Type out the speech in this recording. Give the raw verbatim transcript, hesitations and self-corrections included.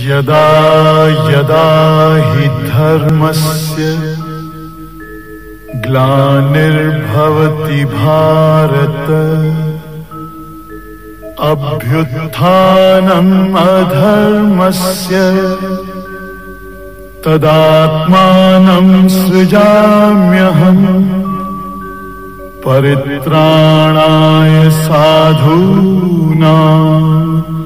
यदा यदा हि धर्मस्य ग्लानिर्भवति भारत अभ्युत्थानम् अधर्मस्य तदात्मानं सृजाम्यहम् परित्राणाय साधूनां